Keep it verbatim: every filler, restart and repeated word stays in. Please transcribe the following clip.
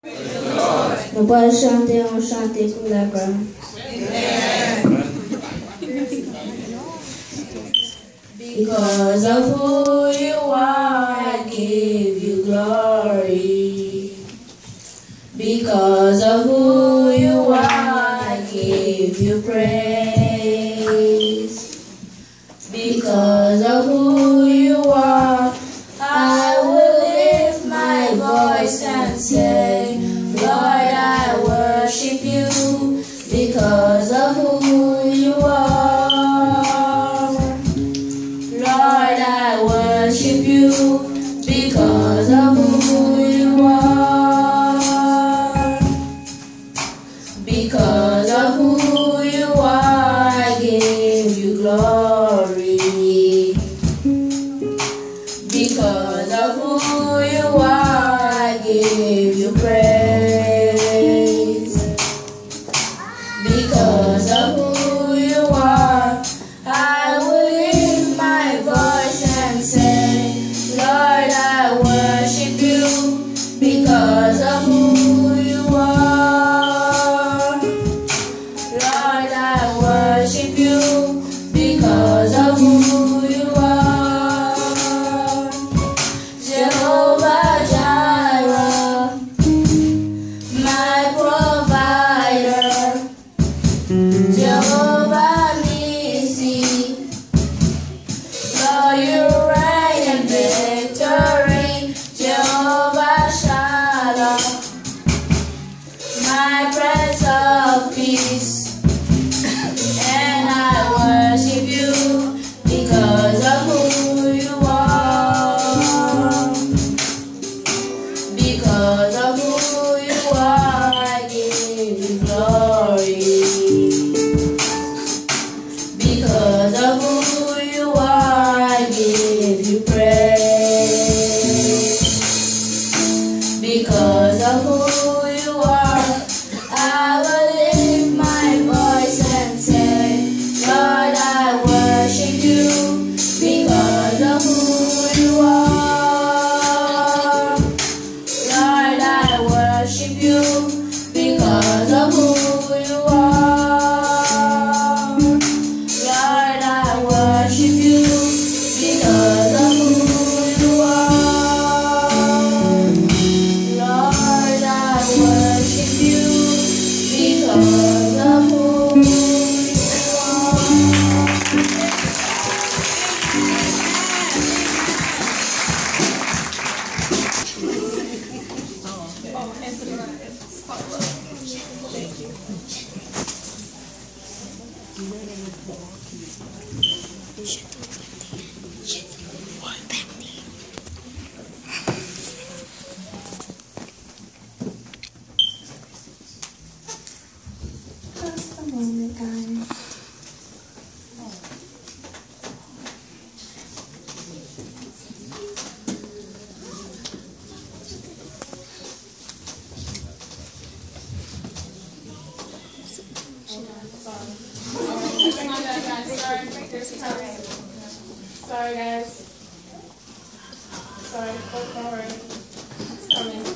Nous allons chanter, on chanter pour la gloire. Because of who you are, I give you glory. Because of who you are, I give you praise. Because of who you are, I will lift my voice and say, Lord, I worship you. Because of who you are, Lord, I worship you. Because of who you are, because of who you are, I give you glory. Because of who you are, I give you praise. Because of who you are, I will lift my voice and say, Lord, I worship you. Because of who you are, Lord, I worship you. Because of who you are, Jehovah Jireh, my provider, Jehovah Nissi, Lord, you reign in victory, Jehovah Shalom, my Prince of Peace, and I worship you because of who you are. Because of who you are, I give you glory. Because of who you are, I give you praise. Because of who you are, I will lift my voice and say, Lord, I worship you. Because of who you are, Lord, I worship you. Because of who you are, Lord, I worship you. Because of who you are, Lord, I worship you. Because of who you Just a moment, guys. Sorry, guys. Sorry, don't worry. It's coming.